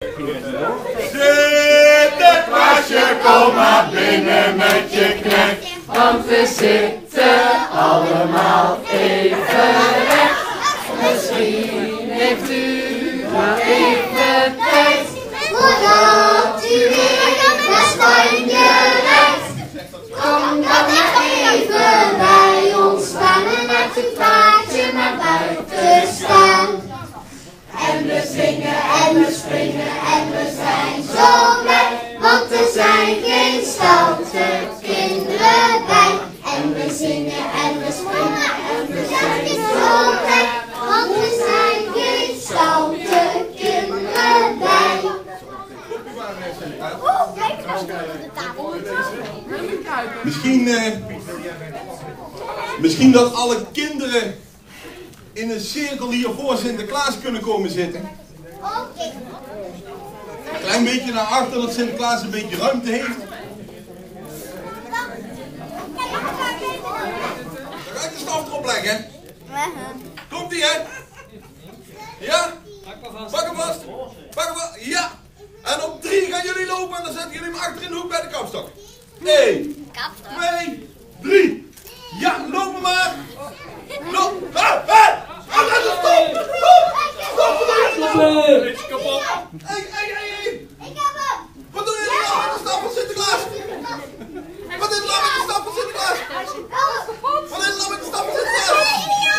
Sinterklaasje, kom maar binnen met je knecht. Want we zitten allemaal even recht. Misschien heeft u nog even tijd, voordat u weer naar Spanje reist. Kom dan even bij ons staan en laat het paardje naar buiten staan. En we zingen en we springen en we zijn zo blij, want er zijn geen stoute kinderen bij. En we zingen en we springen en we zijn zo blij, want er zijn geen stoute kinderen bij. Misschien dat alle kinderen in een cirkel hier voor Sinterklaas kunnen komen zitten. Een klein beetje naar achter, dat Sinterklaas een beetje ruimte heeft. Dan ga ik de staf erop leggen. Komt ie, hè? Ja? Pak hem vast. Pak hem vast. Ja. En op 3 gaan jullie lopen en dan zetten jullie hem achter in de hoek bij de kapstok. 1, 2, 3. Ja, lopen maar. Loop. Stop. Stop. Hey. Wat doe je nou met de staf van Sinterklaas? Wat is er nou met de staf van Sinterklaas? Wat is er nou met de staf van Sinterklaas?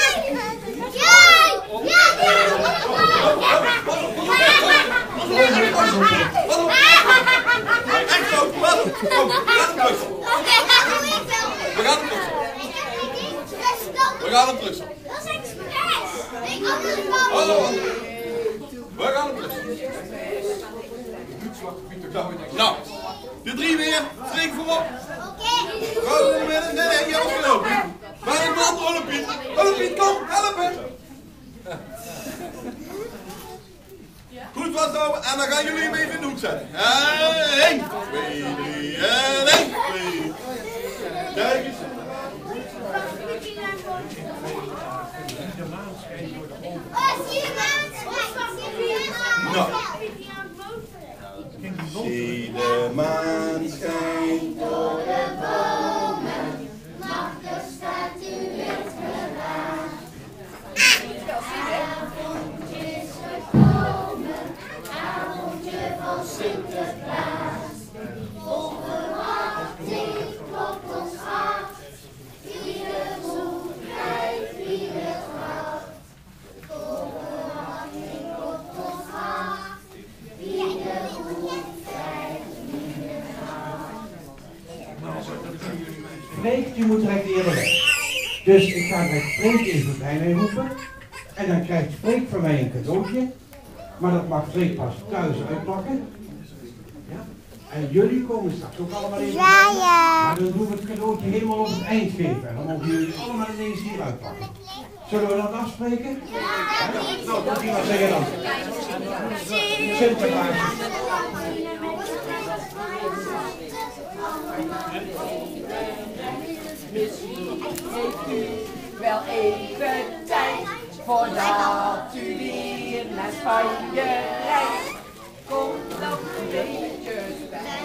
Echt zo, wat? We gaan hem terug. We gaan hem terug. We gaan hem terug. Nou, de 3 weer. Strik voorop. Go in de midden. Nee, je hebt gelopen. Waar is de andere Olympiet? Olympiet, kom, help hem. Goed vasthouden en dan gaan jullie hem even in de hoek zetten. 1, 2, 3 en 1, 2. Kijk eens. Nou. Zie de maan schijnt door de bomen, nachten staat u wit gedaan. Avondje is gekomen, avondje van Sinterklaas. Vol verwachting klopt ons hart, wie het goed krijgt, wie het hart. Vol verwachting klopt ons hart, wie het goed krijgt, wie het hart. Freek, die moet direct eerder weg. Dus ik ga direct Freek even bij mij roepen. En dan krijgt Freek van mij een cadeautje. Maar dat mag Freek pas thuis uitpakken. Ja? En jullie komen straks ook allemaal even bij. Maar dan doen we het cadeautje helemaal op het eind geven. En dan mogen jullie allemaal ineens hier uitpakken. Zullen we dat afspreken? Ja? Nou, wat die maar zeggen dan. Sinterklaas. Misschien heeft u wel even tijd, voordat u weer naar Spanje reist. Kom dan een beetje bij.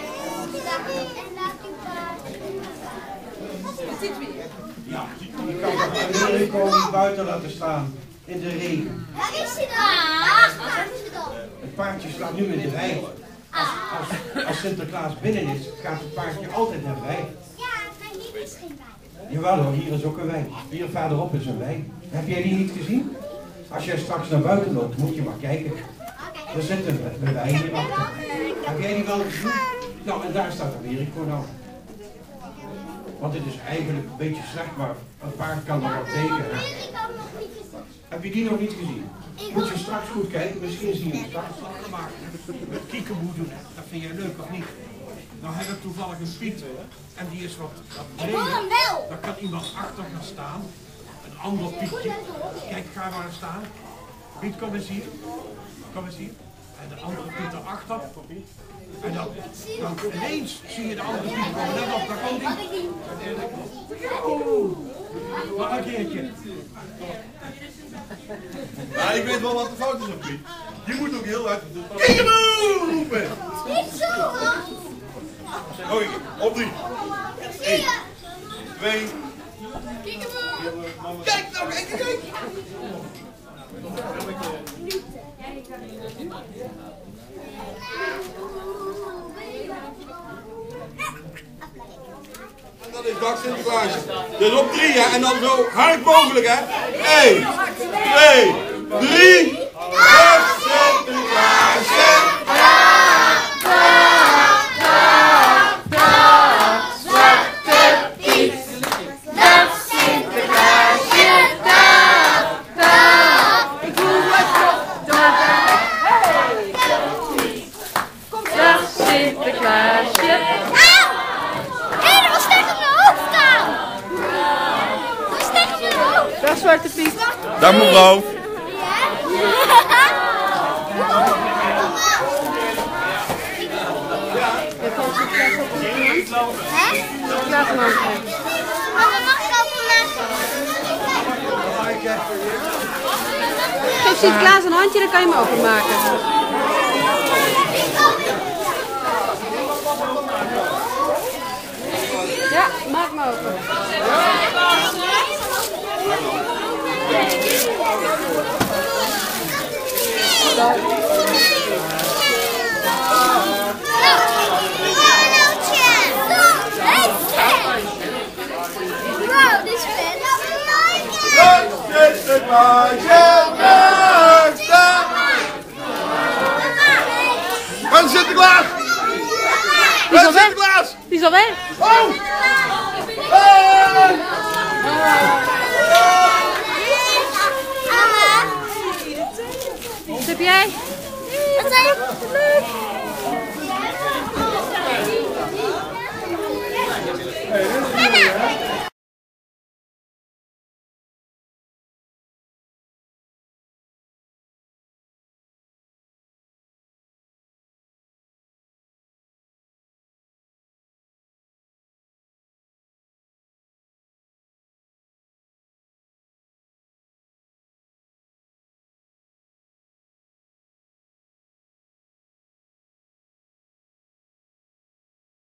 Wat zit weer? Ja, je kan toch Erik gewoon buiten laten staan in de regen. Waar is hij dan? Waar is hij dan? Het paardje staat nu in de wei. Als Sinterklaas binnen is, gaat het paardje altijd naar de wei. Ja, maar hier is geen wei. Jawel hoor, hier is ook een wei. Hier verderop is een wei. Heb jij die niet gezien? Als jij straks naar buiten loopt, moet je maar kijken. Er zit een wei hier achter. Heb jij die wel gezien? Nou, en daar staat Americo nou. Want het is eigenlijk een beetje slecht, maar een paard kan er wel tegen. Heb je die nog niet gezien? Moet je straks goed kijken, misschien zie je hem straks. Maar met kiekeboe doen, dat vind jij leuk of niet? Nou heb ik toevallig een Piet en die is wat breder. Daar kan iemand achter gaan staan. Een ander Pietje. Kijk, ga maar staan. Piet, kom eens hier. Kom eens hier. En de andere Piet erachter. En dan ineens zie je de andere Piet komen. Let op, daar komt die. Oh, nog een keertje. Ja, ik weet wel wat de fout is op Piet. Je moet ook heel hard kiekeboe roepen. Niet zo hoor. Oké, op 3. 1, 2. Kijk nou, kijk. Dat is dag Sinterklaas. Dus op 3 hè, en dan zo hard mogelijk hè. 1, 2, 3. Dag Sinterklaasje. Dag Zwarte Piet. Dag mevrouw. Geef Sinterklaas een handje, dan kan je hem openmaken. Ja, maak hem open. Wow, dit is vet. Dag Sinterklaasje. Waar is Sinterklaas? Waar is Sinterklaas? Die is al weg. Oh! Wat heb jij? Wat zijn je? Leuk.